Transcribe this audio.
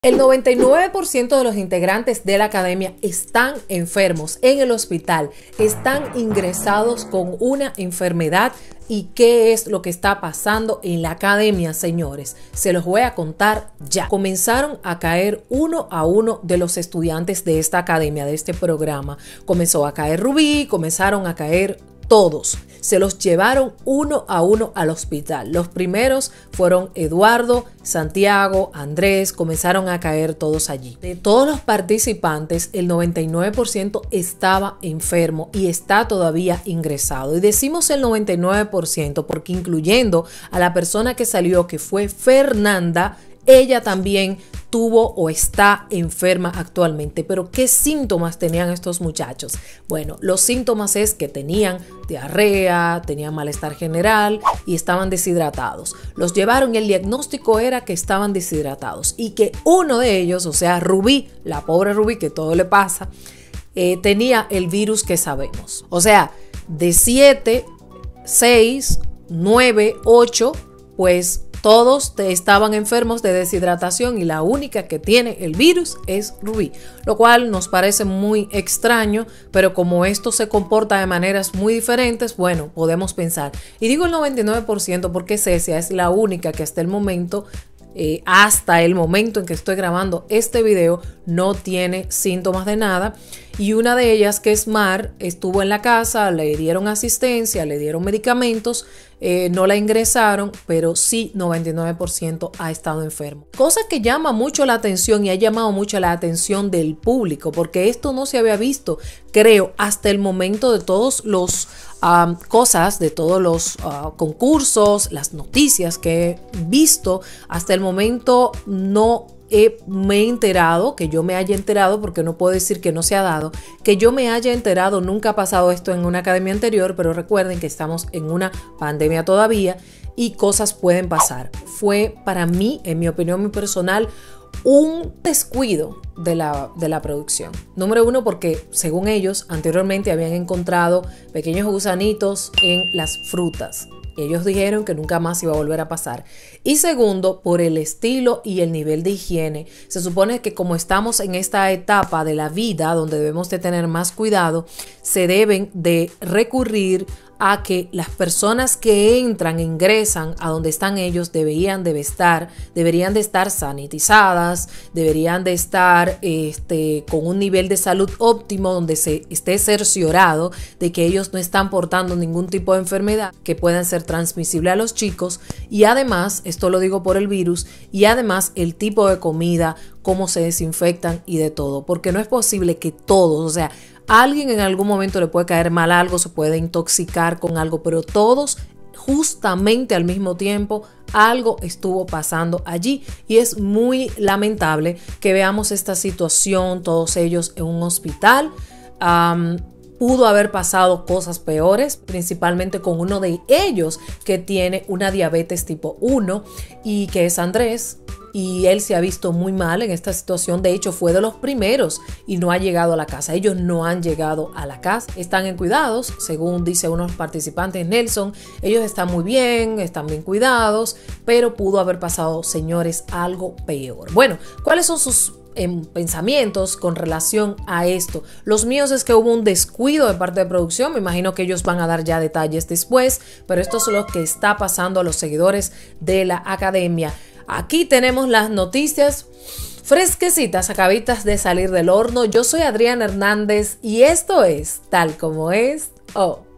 El 99% de los integrantes de la academia están enfermos en el hospital, están ingresados con una enfermedad. ¿Y qué es lo que está pasando en la academia, señores? Se los voy a contar ya. Comenzaron a caer uno a uno de los estudiantes de esta academia, de este programa. Comenzó a caer Rubí, comenzaron a caer todos. Se los llevaron uno a uno al hospital. Los primeros fueron Eduardo, Santiago, Andrés, comenzaron a caer todos allí. De todos los participantes, el 99% estaba enfermo y está todavía ingresado. Y decimos el 99% porque incluyendo a la persona que salió, que fue Fernanda, ella también tuvo o está enferma actualmente. Pero ¿qué síntomas tenían estos muchachos? Bueno, los síntomas es que tenían diarrea, tenían malestar general y estaban deshidratados. Los llevaron y el diagnóstico era que estaban deshidratados y que uno de ellos, o sea Rubí, la pobre Rubí que todo le pasa, tenía el virus que sabemos. O sea, de 7, 6, 9, 8, pues todos estaban enfermos de deshidratación y la única que tiene el virus es Rubí, lo cual nos parece muy extraño, pero como esto se comporta de maneras muy diferentes, bueno, podemos pensar. Y digo el 99% porque Cecia es la única que hasta el momento en que estoy grabando este video no tiene síntomas de nada, y una de ellas, que es Mar, estuvo en la casa, le dieron asistencia, le dieron medicamentos, no la ingresaron, pero sí 99% ha estado enfermo. Cosa que llama mucho la atención y ha llamado mucho la atención del público, porque esto no se había visto, creo, hasta el momento de todos los cosas, de todos los concursos, las noticias que he visto. Hasta el momento no me he enterado, que yo me haya enterado, porque no puedo decir que no se ha dado, que yo me haya enterado. Nunca ha pasado esto en una academia anterior, pero recuerden que estamos en una pandemia todavía y cosas pueden pasar. Fue para mí, en mi opinión muy personal, un descuido de la producción. Número uno, porque según ellos anteriormente habían encontrado pequeños gusanitos en las frutas. Ellos dijeron que nunca más iba a volver a pasar. Y segundo, por el estilo y el nivel de higiene. Se supone que como estamos en esta etapa de la vida donde debemos de tener más cuidado, se deben de recurrir a que las personas que ingresan a donde están ellos deberían de estar sanitizadas, deberían de estar con un nivel de salud óptimo, donde se esté cerciorado de que ellos no están portando ningún tipo de enfermedad que puedan ser transmisible a los chicos. Y además, esto lo digo por el virus, y además el tipo de comida, cómo se desinfectan y de todo, porque no es posible que todos, o sea, alguien en algún momento le puede caer mal algo, se puede intoxicar con algo, pero todos justamente al mismo tiempo algo estuvo pasando allí, y es muy lamentable que veamos esta situación, todos ellos en un hospital. Pudo haber pasado cosas peores, principalmente con uno de ellos que tiene una diabetes tipo 1 y que es Andrés. Y él se ha visto muy mal en esta situación. De hecho, fue de los primeros y no ha llegado a la casa. Ellos no han llegado a la casa. Están en cuidados, según dice uno de los participantes, Nelson. Ellos están muy bien, están bien cuidados, pero pudo haber pasado, señores, algo peor. Bueno, ¿cuáles son sus pensamientos con relación a esto? Los míos es que hubo un descuido de parte de producción. Me imagino que ellos van a dar ya detalles después, pero esto es lo que está pasando a los seguidores de la academia. Aquí tenemos las noticias fresquecitas, acabaditas de salir del horno. Yo soy Adriana Hernández y esto es Tal Como Es.